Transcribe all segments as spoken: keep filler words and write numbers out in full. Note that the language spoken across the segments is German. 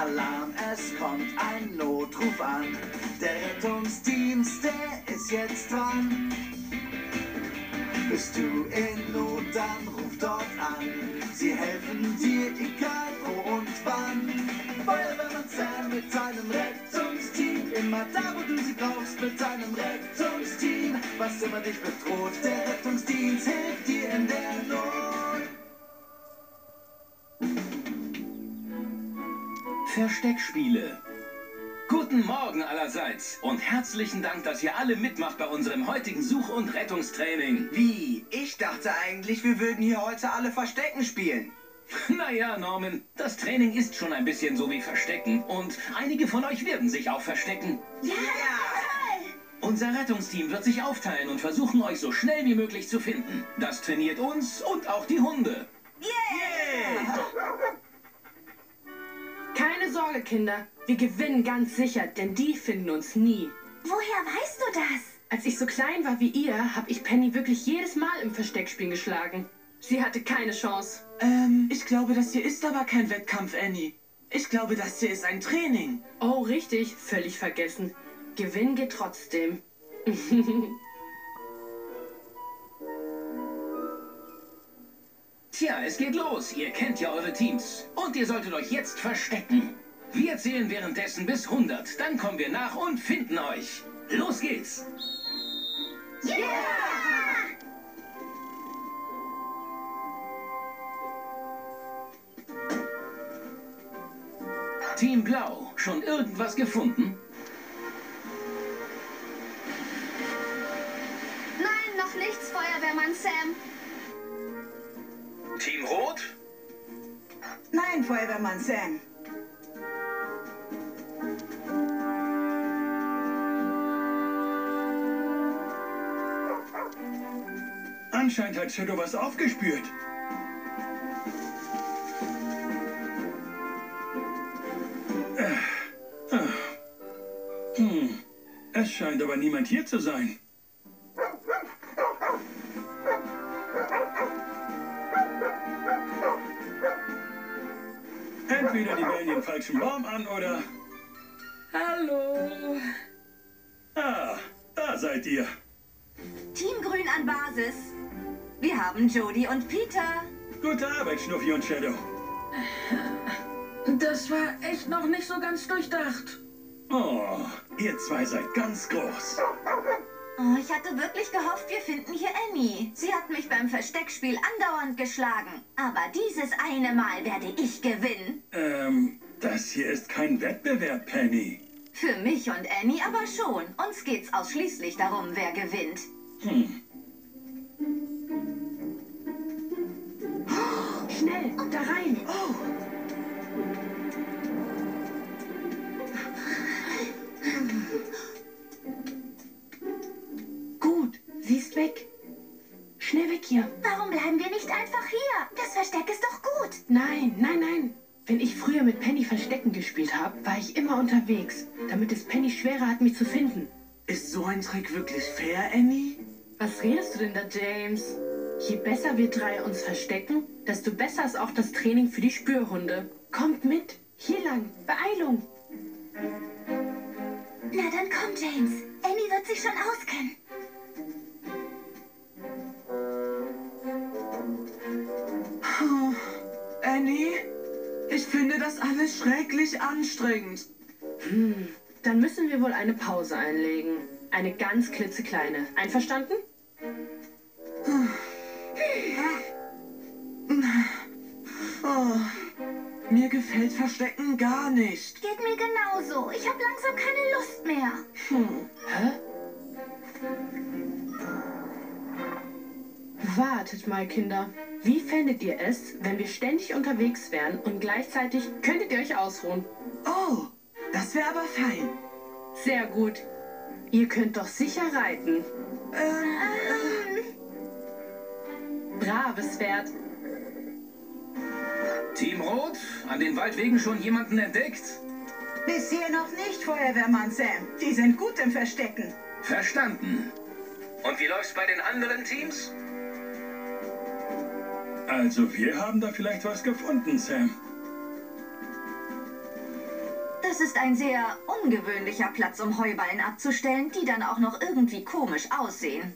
Alarm, es kommt ein Notruf an. Der Rettungsdienst, der ist jetzt dran. Bist du in Not, dann ruf dort an. Sie helfen dir, egal wo und wann. Feuerwehrmann Sam mit seinem Rettungsteam. Immer da, wo du sie brauchst, mit seinem Rettungsteam. Was immer dich bedroht, der Rettungsdienst hilft dir in der Not. Versteckspiele. Guten Morgen allerseits und herzlichen Dank, dass ihr alle mitmacht bei unserem heutigen Such- und Rettungstraining. Wie? Ich dachte eigentlich, wir würden hier heute alle Verstecken spielen. Naja, Norman, das Training ist schon ein bisschen so wie Verstecken und einige von euch werden sich auch verstecken. Ja! Unser Rettungsteam wird sich aufteilen und versuchen, euch so schnell wie möglich zu finden. Das trainiert uns und auch die Hunde. Yeah! Keine Sorge, Kinder. Wir gewinnen ganz sicher, denn die finden uns nie. Woher weißt du das? Als ich so klein war wie ihr, habe ich Penny wirklich jedes Mal im Versteckspiel geschlagen. Sie hatte keine Chance. Ähm, ich glaube, das hier ist aber kein Wettkampf, Annie. Ich glaube, das hier ist ein Training. Oh, richtig. Völlig vergessen. Gewinnen geht trotzdem. Tja, es geht los. Ihr kennt ja eure Teams. Und ihr solltet euch jetzt verstecken. Wir zählen währenddessen bis hundert. Dann kommen wir nach und finden euch. Los geht's. Yeah! Team Blau, schon irgendwas gefunden? Nein, noch nichts, Feuerwehrmann Sam. Team Rot? Nein, Feuerwehrmann Sam. Anscheinend hat Shadow was aufgespürt. Äh, äh. Hm. Es scheint aber niemand hier zu sein. Entweder die wählen den falschen Baum an oder... Hallo. Ah, da seid ihr. Team Grün an Basis. Wir haben Jody und Peter. Gute Arbeit, Schnuffi und Shadow. Das war echt noch nicht so ganz durchdacht. Oh, ihr zwei seid ganz groß. Oh, ich hatte wirklich gehofft, wir finden hier Annie. Sie hat mich beim Versteckspiel andauernd geschlagen. Aber dieses eine Mal werde ich gewinnen. Ähm, das hier ist kein Wettbewerb, Penny. Für mich und Annie aber schon. Uns geht's ausschließlich darum, wer gewinnt. Hm. Schnell, da rein. Oh, Gut, sie ist weg. Schnell weg hier. Warum bleiben wir nicht einfach hier? Das Versteck ist doch gut. Nein, nein, nein. Wenn ich früher mit Penny Verstecken gespielt habe, war ich immer unterwegs, damit es Penny schwerer hat, mich zu finden. ist so ein Trick wirklich fair, Annie? Was redest du denn da, James? Je besser wir drei uns verstecken, desto besser ist auch das Training für die Spürhunde. Kommt mit. Hier lang. Beeilung. Na dann komm, James. Annie wird sich schon auskennen. Oh, Annie, ich finde das alles schrecklich anstrengend. Hm, dann müssen wir wohl eine Pause einlegen. Eine ganz klitzekleine. Einverstanden? Oh, mir gefällt Verstecken gar nicht. Geht mir genauso. Ich habe langsam keine Lust mehr. Hm. Hä? Wartet mal, Kinder. Wie fändet ihr es, wenn wir ständig unterwegs wären und gleichzeitig könntet ihr euch ausruhen? Oh, das wäre aber fein. Sehr gut. Ihr könnt doch sicher reiten. Ähm, Braves Pferd. Team Rot, an den Waldwegen schon jemanden entdeckt? Bisher noch nicht, Feuerwehrmann Sam. Die sind gut im Verstecken. Verstanden. Und wie läuft's bei den anderen Teams? Also wir haben da vielleicht was gefunden, Sam. Das ist ein sehr ungewöhnlicher Platz, um Heuballen abzustellen, die dann auch noch irgendwie komisch aussehen.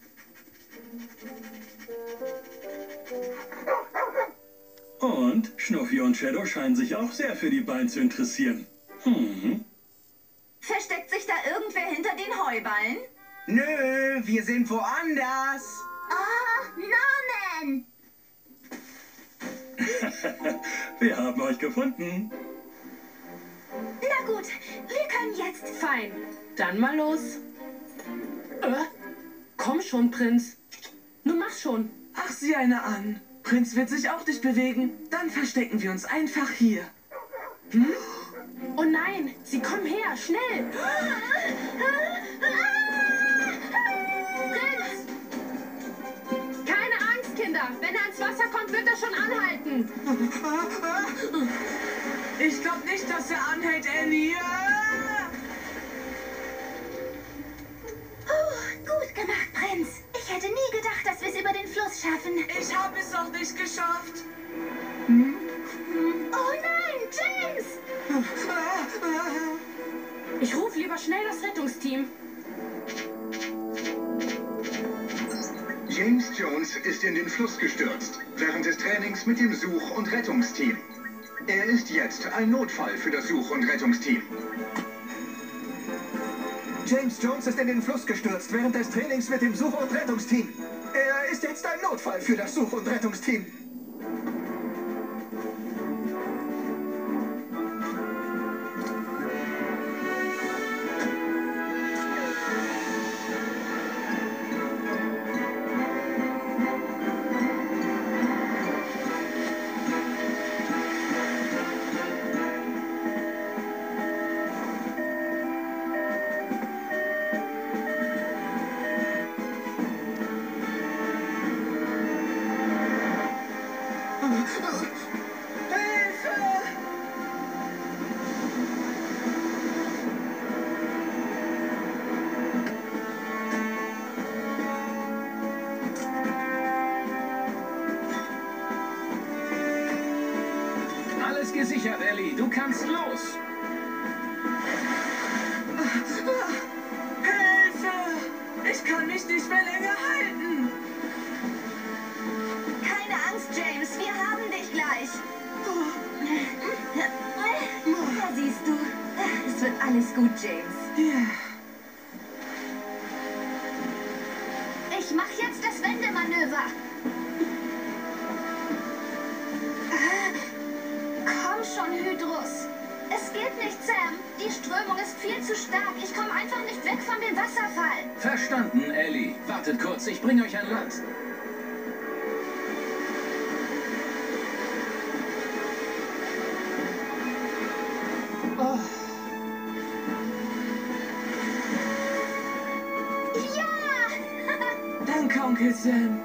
Und Schnuffi und Shadow scheinen sich auch sehr für die Ballen zu interessieren. Hm. Versteckt sich da irgendwer hinter den Heuballen? Nö, wir sind woanders. Oh, Norman! Wir haben euch gefunden. Na gut, wir können jetzt... Fein. Dann mal los. Äh, komm schon, Prinz. Nun mach schon. Ach, sieh eine an. Prinz wird sich auch nicht bewegen. Dann verstecken wir uns einfach hier. Hm? Oh nein, sie kommen her, schnell. Prinz! Keine Angst, Kinder. Wenn er ins Wasser kommt, wird er schon anhalten. Ich glaube nicht, dass er anhält, Annie. Oh, gut gemacht, Prinz. Ich hätte nie gedacht, dass wir es über den Fluss schaffen. Ich habe es auch nicht geschafft. Hm? Oh nein, James! Ich rufe lieber schnell das Rettungsteam. James Jones ist in den Fluss gestürzt, während des Trainings mit dem Such- und Rettungsteam. Er ist jetzt ein Notfall für das Such- und Rettungsteam. James Jones ist in den Fluss gestürzt während des Trainings mit dem Such- und Rettungsteam. Er ist jetzt ein Notfall für das Such- und Rettungsteam. Alles gesichert, Ellie. Du kannst los. Hilfe! Ich kann mich nicht mehr länger halten. Keine Angst, James. Wir haben dich gleich. Da siehst du. Es wird alles gut, James. Ja. Ich mach jetzt das Wendemanöver. Komm schon, Hydrus. Es geht nicht, Sam. Die Strömung ist viel zu stark. Ich komme einfach nicht weg von dem Wasserfall. Verstanden, Ellie. Wartet kurz, ich bringe euch an Land. Oh. Ja! Danke, Onkel Sam.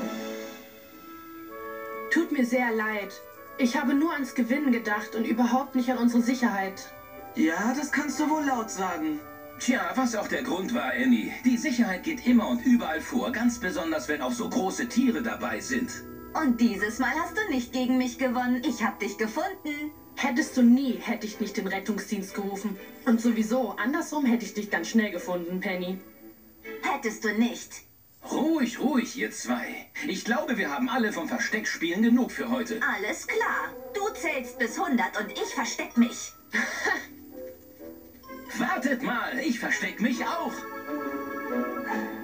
Tut mir sehr leid. Ich habe nur ans Gewinnen gedacht und überhaupt nicht an unsere Sicherheit. Ja, das kannst du wohl laut sagen. Tja, was auch der Grund war, Annie. Die Sicherheit geht immer und überall vor, ganz besonders, wenn auch so große Tiere dabei sind. Und dieses Mal hast du nicht gegen mich gewonnen. Ich hab dich gefunden. Hättest du nie, hätte ich nicht den Rettungsdienst gerufen. Und sowieso, andersrum hätte ich dich ganz schnell gefunden, Penny. Hättest du nicht. Ruhig, ruhig, ihr zwei. Ich glaube, wir haben alle vom Versteckspielen genug für heute. Alles klar. Du zählst bis hundert und ich versteck mich. Wartet mal, ich versteck mich auch.